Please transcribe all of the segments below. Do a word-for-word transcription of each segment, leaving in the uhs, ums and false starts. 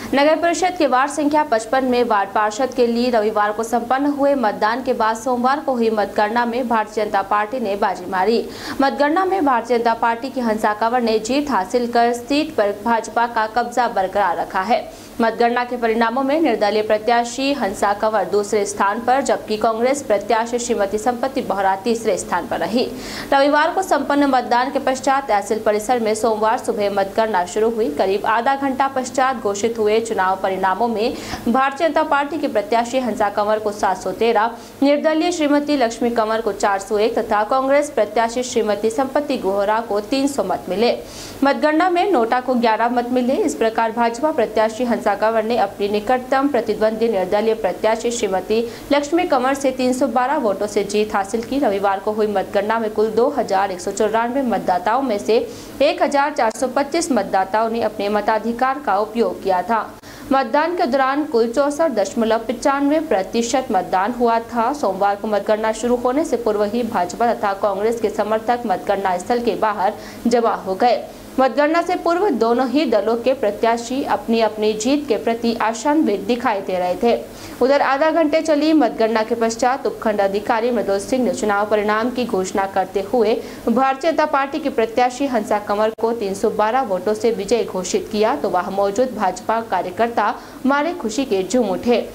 नगर परिषद के वार्ड संख्या पचपन में वार्ड पार्षद के लिए रविवार को संपन्न हुए मतदान के बाद सोमवार को हुई मतगणना में भारतीय जनता पार्टी ने बाजी मारी। मतगणना में भारतीय जनता पार्टी की हंसा कंवर ने जीत हासिल कर सीट पर भाजपा का कब्जा बरकरार रखा है। मतगणना के परिणामों में निर्दलीय प्रत्याशी हंसा कंवर दूसरे स्थान पर, जबकि कांग्रेस प्रत्याशी श्रीमती संपत्ति बोहरा तीसरे स्थान पर रही। रविवार को संपन्न मतदान के पश्चात तहसील परिसर में सोमवार सुबह मतगणना शुरू हुई। करीब आधा घंटा पश्चात घोषित हुए चुनाव परिणामों में भारतीय जनता पार्टी के प्रत्याशी हंसा कंवर को सात सौ तेरह, निर्दलीय श्रीमती लक्ष्मी कंवर को चार सौ एक तथा कांग्रेस प्रत्याशी श्रीमती संपत्ति बोहरा को तीन सौ मत मिले। मतगणना में नोटा को ग्यारह मत मिले। इस प्रकार भाजपा प्रत्याशी हंसा कंवर ने अपनी निकटतम प्रतिद्वंदी निर्दलीय प्रत्याशी श्रीमती लक्ष्मी कंवर से तीन सौ बारह वोटों से जीत हासिल की। रविवार को हुई मतगणना में कुल दो हजार एक सौ चौरानवे मतदाताओं में से एक हजार चार सौ पच्चीस मतदाताओं ने अपने मताधिकार का उपयोग किया था। मतदान के दौरान कुल चौसठ दशमलव पिचानवे प्रतिशत मतदान हुआ था। सोमवार को मतगणना शुरू होने से पूर्व ही भाजपा तथा कांग्रेस के समर्थक मतगणना स्थल के बाहर जमा हो गए। मतगणना से पूर्व दोनों ही दलों के प्रत्याशी अपनी अपनी जीत के प्रति आशान्वित दिखाई दे रहे थे। उधर आधा घंटे चली मतगणना के पश्चात उपखंड अधिकारी मृदुल सिंह ने चुनाव परिणाम की घोषणा करते हुए भारतीय जनता पार्टी के प्रत्याशी हंसा कंवर को तीन सौ बारह वोटों से विजयी घोषित किया, तो वहां मौजूद भाजपा कार्यकर्ता मारे खुशी के झूम उठे।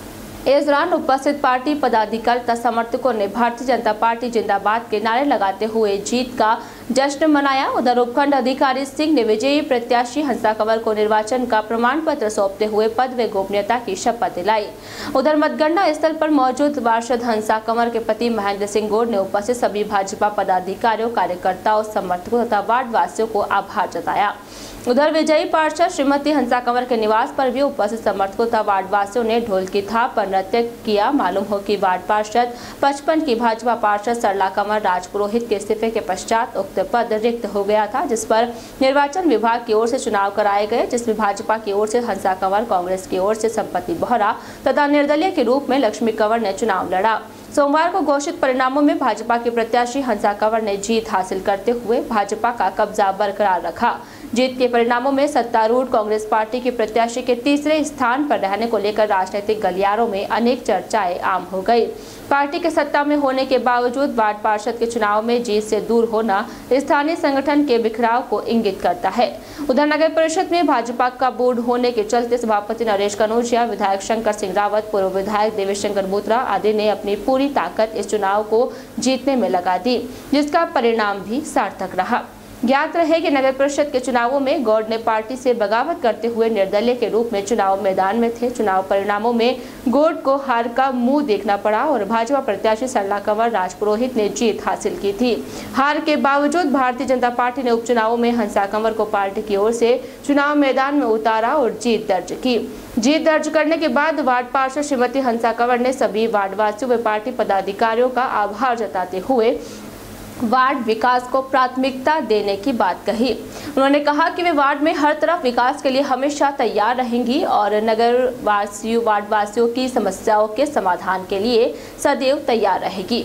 इस दौरान उपस्थित पार्टी पदाधिकारी तथा समर्थकों ने भारतीय जनता पार्टी जिंदाबाद के नारे लगाते हुए जीत का जश्न मनाया। उधर उपखंड अधिकारी सिंह ने विजयी प्रत्याशी हंसा कंवर को निर्वाचन का प्रमाण पत्र सौंपते हुए पद व गोपनीयता की शपथ दिलाई। उधर मतगणना स्थल पर मौजूद पार्षद हंसा कंवर के पति महेंद्र सिंह गौड़ ने उपस्थित सभी भाजपा पदाधिकारियों, कार्यकर्ताओं, समर्थकों तथा वार्ड वासियों को आभार जताया। उधर विजयी पार्षद श्रीमती हंसा कंवर के निवास पर भी उपस्थित समर्थकों तथा वार्ड वासियों ने ढोल की थाप पर नृत्य किया। मालूम हो कि वार्ड पार्षद पचपन की भाजपा पार्षद सरला कंवर राजपुरोहित के इस्तीफे के पश्चात उक्त पद रिक्त हो गया था, जिस पर निर्वाचन विभाग की ओर से चुनाव कराए गए, जिसमें भाजपा की ओर से हंसा कंवर, कांग्रेस की ओर से संपत्ति बोहरा तथा निर्दलीय के रूप में लक्ष्मी कंवर ने चुनाव लड़ा। सोमवार को घोषित परिणामों में भाजपा के प्रत्याशी हंसा कंवर ने जीत हासिल करते हुए भाजपा का कब्जा बरकरार रखा। जीत के परिणामों में सत्तारूढ़ कांग्रेस पार्टी के प्रत्याशी के तीसरे स्थान पर रहने को लेकर राजनीतिक गलियारों में अनेक चर्चाएं आम हो गई। पार्टी के सत्ता में होने के बावजूद वार्ड पार्षद के चुनाव में जीत से दूर होना स्थानीय संगठन के बिखराव को इंगित करता है। उधर नगर परिषद में भाजपा का बोर्ड होने के चलते सभापति नरेश कनौजिया, विधायक शंकर सिंह रावत, पूर्व विधायक देवेशंकर बोत्रा आदि ने अपनी पूरी ताकत इस चुनाव को जीतने में लगा दी, जिसका परिणाम भी सार्थक रहा। ज्ञात रहे कि नगर परिषद के चुनावों में गौड़ ने पार्टी से बगावत करते हुए निर्दलीय के रूप में चुनाव मैदान में थे। चुनाव परिणामों में गौड़ को हार का मुंह देखना पड़ा और भाजपा प्रत्याशी सरला कंवर राजपुरोहित ने जीत हासिल की थी। हार के बावजूद भारतीय जनता पार्टी ने उपचुनावों में हंसा कंवर को पार्टी की ओर से चुनाव मैदान में उतारा और जीत दर्ज की। जीत दर्ज करने के बाद वार्ड पार्षद श्रीमती हंसा कंवर ने सभी वार्ड वासियों व पार्टी पदाधिकारियों का आभार जताते हुए वार्ड विकास को प्राथमिकता देने की बात कही। उन्होंने कहा कि वे वार्ड में हर तरफ विकास के लिए हमेशा तैयार रहेंगी और नगर वासियों वार्ड वासियों की समस्याओं के समाधान के लिए सदैव तैयार रहेगी।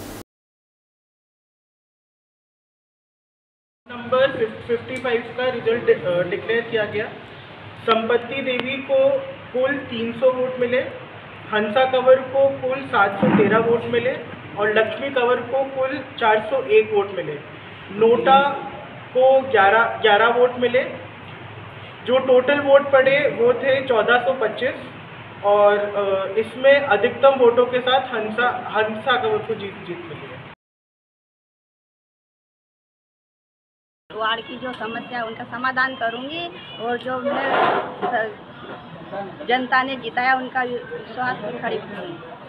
नंबर पचपन का रिजल्ट डिक्लेयर किया गया। संपत्ति देवी को कुल तीन सौ वोट मिले, हंसा कंवर को कुल सात सौ तेरह वोट मिले और लक्ष्मी कंवर को कुल चार सौ एक वोट मिले। नोटा को ग्यारह ग्यारह वोट मिले। जो टोटल वोट पड़े वो थे चौदह सौ पच्चीस और इसमें अधिकतम वोटों के साथ हंसा हंसा कंवर को जीत जीत मिली है। वार्ड की जो समस्या है उनका समाधान करूंगी और जो मैं जनता ने जिताया उनका विश्वास खड़ी करूंगी।